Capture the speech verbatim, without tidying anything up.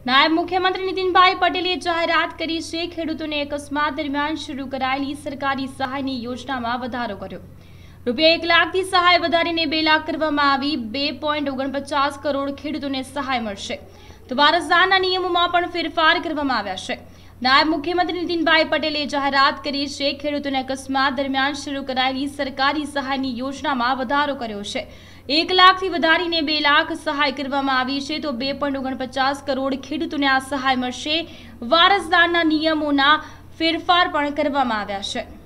નાયબ મુખ્યમંત્રી નીતિનભાઈ પટેલે જાહેરાત કરી છે ખેડૂતોને અકસ્માત દરમિયાન શરૂ કરાયેલી સરકારી સહાયની યોજનામાં વધારો કર્યો। રૂપિયા એક લાખથી સહાય વધારીને બે લાખ કરવામાં આવી। બે પોઈન્ટ ઓગણપચાસ કરોડ ખેડૂતોને સહાય મળશે તો વારસદારના નિયમોમાં પણ ફેરફાર કરવામાં આવ્યા છે। નાયબ મુખ્યમંત્રી નીતિનભાઈ પટેલે જાહેરાત કરી છે ખેડૂતોને અકસ્માત દરમિયાન શરૂ કરાયેલી સરકારી સહાયની યોજનામાં વધારો કર્યો છે। एक लाख थी वधारीने बे लाख सहाय करवामां आवी छे तो बे पॉइंट ओगणपचास करोड़ खेडूतोने आ सहाय मळशे। वारसदारना नियमोना फेरफार पण करवामां आव्या छे।